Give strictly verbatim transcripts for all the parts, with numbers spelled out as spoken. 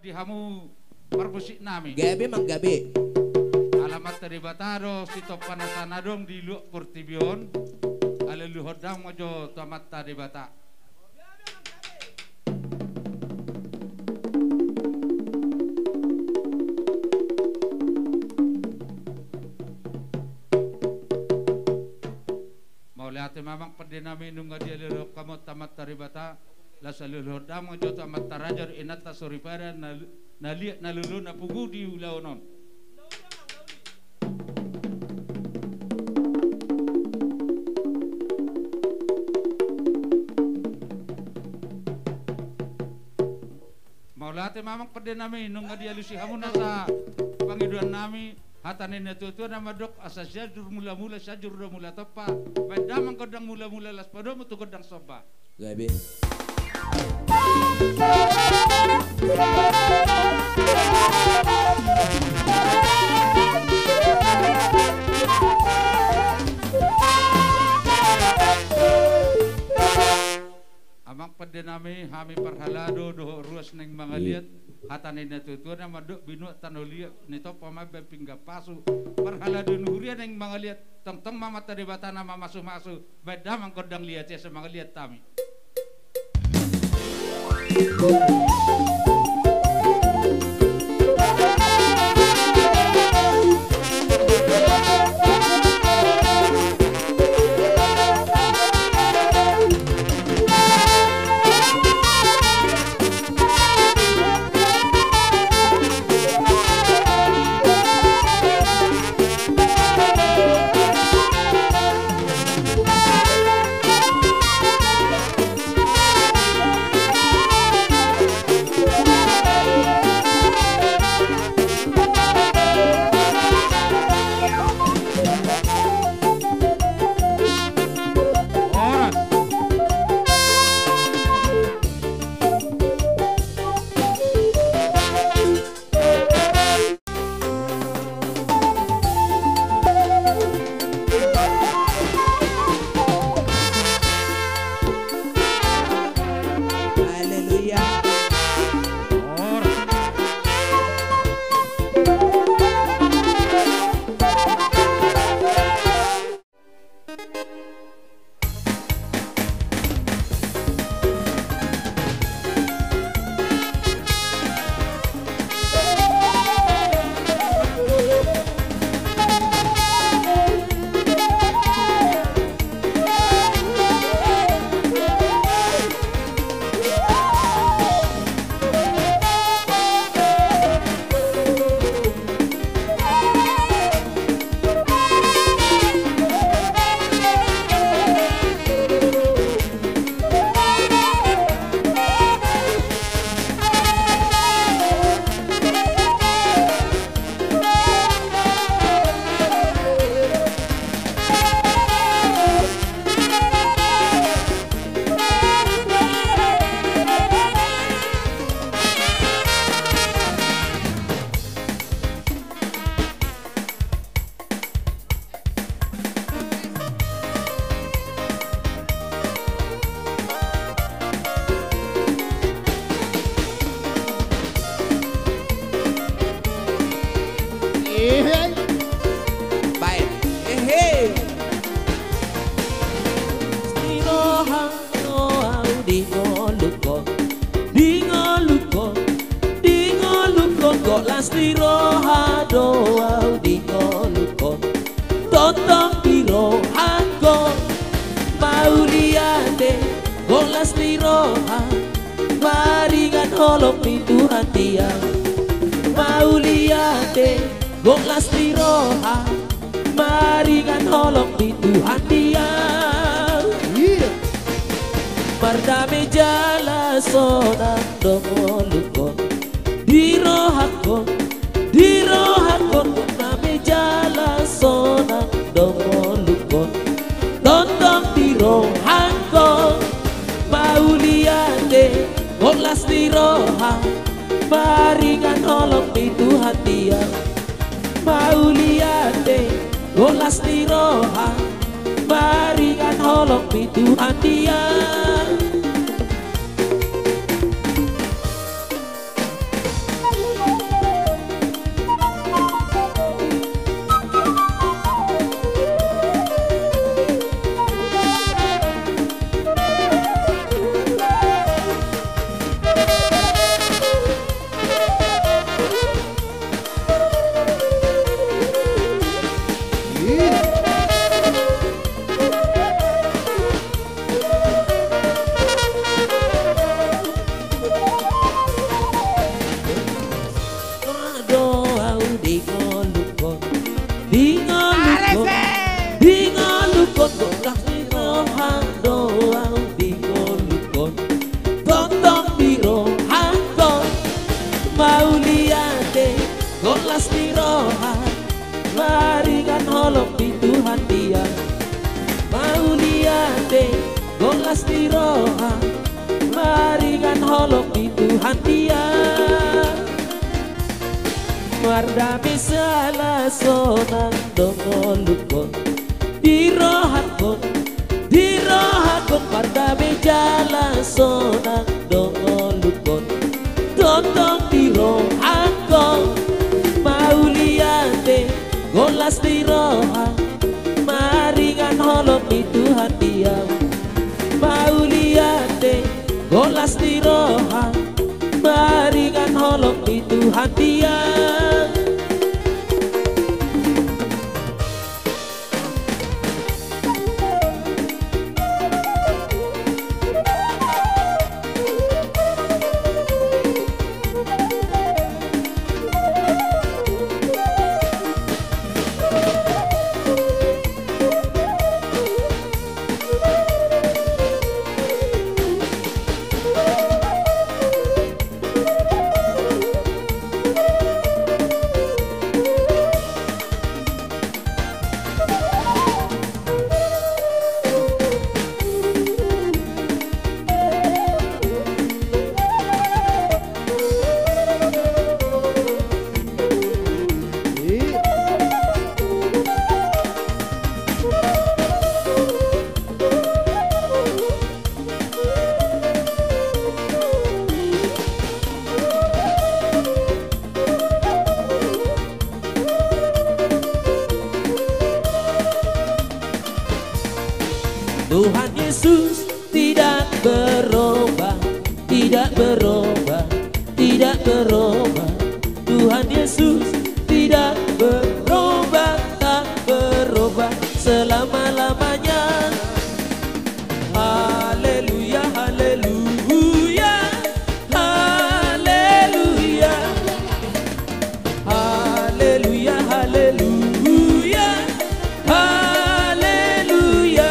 di hamu perbusik nami. Gabi mang gabi. Alamat dari Bataro sito panasanadong di Luak Portibion. Aleluhodang mojo tamat tadi Bata. Mau lihat memang perdinami nunggu dia lelok kamu tamat tadi Bata. Lasaluluhodang mojo tamat tarajar inata soripara naliat nalulu napugu di ulaunon. Maulate mamang perde nami nung dia lusi hamu nasa pangiduan nami hatanin na tutu na madok asa sajur mula-mula sajur mula tepa bedamang kodang mula-mula las pado mutu kodang soba. Gabi. Amang pede nami hami parhalado doho ruas neng mga liat hatanin na tutu na madok binu tanulia nito pamay pingga pasu parhalado nuhuria neng mga liat tong-tong mamata di bata na mamasu-masu bedamang kodang liat ya sa mga liat tami. Mauliate golas di roha maringan holok di Tuhan dia. Mauliate golas di roha maringan holok di Tuhan dia. Mardami salah sonang dongolukon di rohakon di rohakon mardami jala sonang dongolukon tontong di rohakon. Mauliate golas di roha maringan holok di Tuhan dia. Mauliate golas di roha maringan holok di Tuhan dia. Tuhan Yesus tidak berubah, tidak berubah, tidak berubah. Tuhan Yesus tidak berubah, tak berubah selama-lamanya. Haleluya, haleluya, haleluya, haleluya, haleluya, haleluya.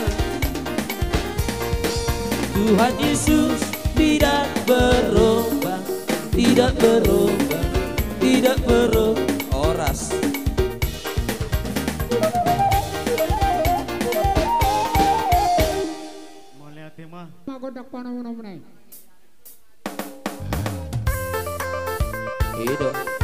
Tuhan Yesus tidak berubah, tidak berubah, tidak berubah. Oras. Mau lihat tema? Magodak pa naman naman eh. Hidup.